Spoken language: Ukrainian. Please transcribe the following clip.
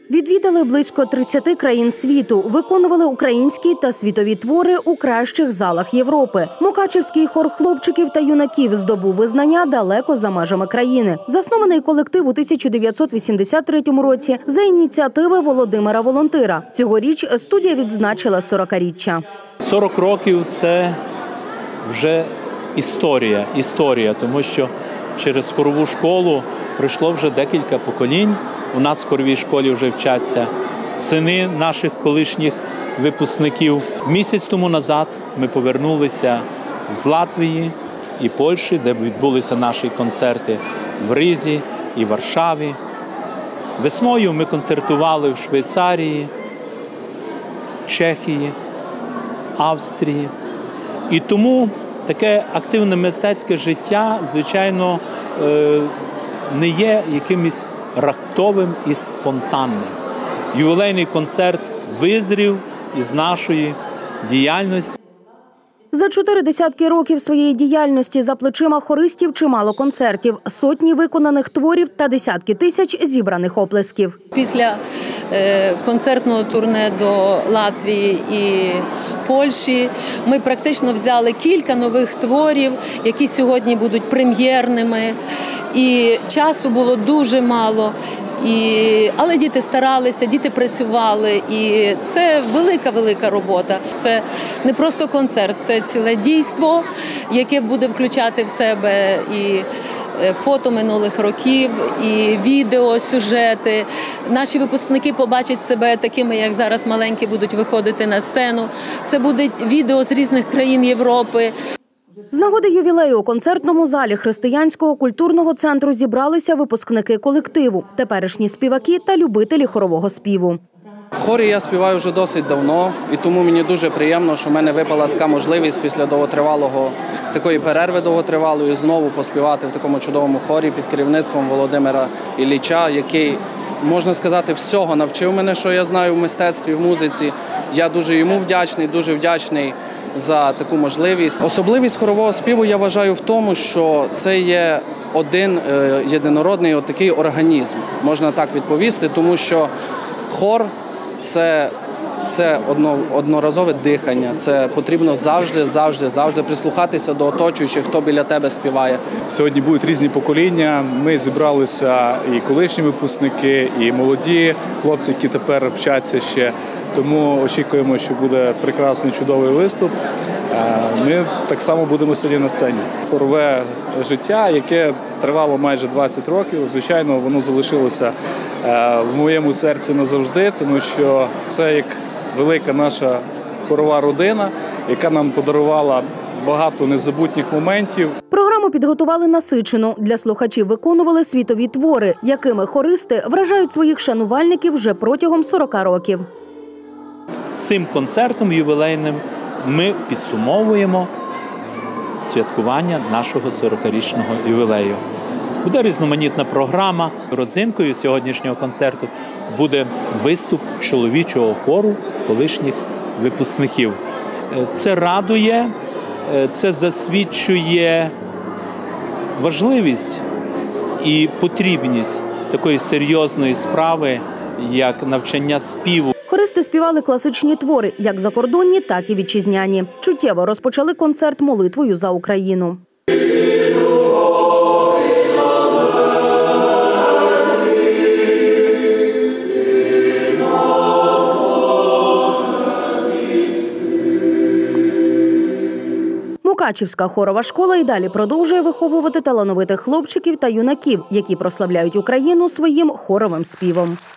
Відвідали близько 30 країн світу, виконували українські та світові твори у кращих залах Європи. Мукачівський хор хлопчиків та юнаків здобув визнання далеко за межами країни. Заснований колектив у 1983 році за ініціативи Володимира Волонтира. Цьогоріч студія відзначила 40-річчя. 40 років – це вже історія, тому що через хорову школу пройшло вже декілька поколінь. У нас в хоровій школі вже вчаться сини наших колишніх випускників. Місяць тому назад ми повернулися з Латвії і Польщі, де відбулися наші концерти в Ризі і Варшаві. Весною ми концертували в Швейцарії, Чехії, Австрії. І тому таке активне мистецьке життя, звичайно, не є якимось раптовим і спонтанним. Ювілейний концерт визрів із нашої діяльності. За 40 років своєї діяльності за плечима хористів чимало концертів, сотні виконаних творів та десятки тисяч зібраних оплесків. Після концертного турне до Латвії і Польщі ми практично взяли кілька нових творів, які сьогодні будуть прем'єрними. І часу було дуже мало. Але діти старалися, діти працювали, і це велика робота. Це не просто концерт, це ціле дійство, яке буде включати в себе і фото минулих років, і відео, сюжети. Наші випускники побачать себе такими, як зараз маленькі будуть виходити на сцену. Це буде відео з різних країн Європи. З нагоди ювілею у концертному залі Християнського культурного центру зібралися випускники колективу, теперішні співаки та любителі хорового співу. В хорі я співаю вже досить давно, і тому мені дуже приємно, що в мене випала така можливість після такої перерви довготривалої знову поспівати в такому чудовому хорі під керівництвом Володимира Ілліча, який, можна сказати, всього навчив мене, що я знаю в мистецтві, в музиці. Я дуже йому вдячний, дуже вдячний за таку можливість. Особливість хорового співу я вважаю в тому, що це є один єдинородний такий організм, можна так відповісти, тому що хор – це одноразове дихання, це потрібно завжди прислухатися до оточуючих, хто біля тебе співає. Сьогодні будуть різні покоління, ми зібралися і колишні випускники, і молоді хлопці, які тепер вчаться ще. Тому очікуємо, що буде прекрасний, чудовий виступ. Ми так само будемо сьогодні на сцені. Хорове життя, яке тривало майже 20 років, звичайно, воно залишилося в моєму серці назавжди, тому що це як велика наша хорова родина, яка нам подарувала багато незабутніх моментів. Програму підготували насичену. Для слухачів виконували світові твори, якими хористи вражають своїх шанувальників вже протягом 40 років. Цим концертом ювілейним ми підсумовуємо святкування нашого 40-річного ювілею. Буде різноманітна програма. Родзинкою сьогоднішнього концерту буде виступ чоловічого хору колишніх випускників. Це радує, це засвідчує важливість і потрібність такої серйозної справи, як навчання співу. Хористи співали класичні твори, як закордонні, так і вітчизняні. Чуттєво розпочали концерт молитвою за Україну. Мукачівська хорова школа і далі продовжує виховувати талановитих хлопчиків та юнаків, які прославляють Україну своїм хоровим співом.